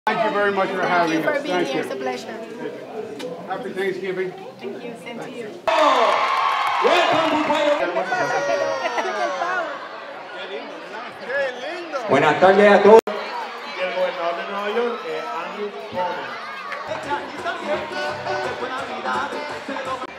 Thank you very much for having us. Thank you for being here. It's a pleasure. Happy Thanksgiving. Thank you. Same to you. Buenas tardes a todos. Y el gobernador de Nueva York, Andrew Cuomo.